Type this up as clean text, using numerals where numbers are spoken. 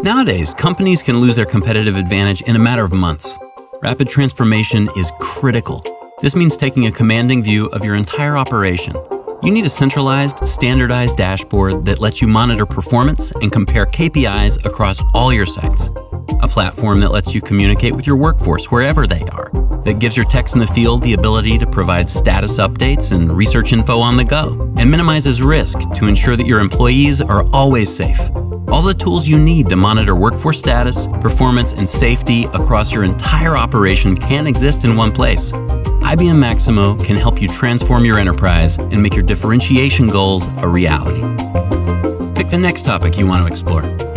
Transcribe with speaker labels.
Speaker 1: Nowadays, companies can lose their competitive advantage in a matter of months. Rapid transformation is critical. This means taking a commanding view of your entire operation. You need a centralized, standardized dashboard that lets you monitor performance and compare KPIs across all your sites. A platform that lets you communicate with your workforce wherever they are, that gives your techs in the field the ability to provide status updates and research info on the go, and minimizes risk to ensure that your employees are always safe. All the tools you need to monitor workforce status, performance, and safety across your entire operation can exist in one place. IBM Maximo can help you transform your enterprise and make your differentiation goals a reality. Pick the next topic you want to explore.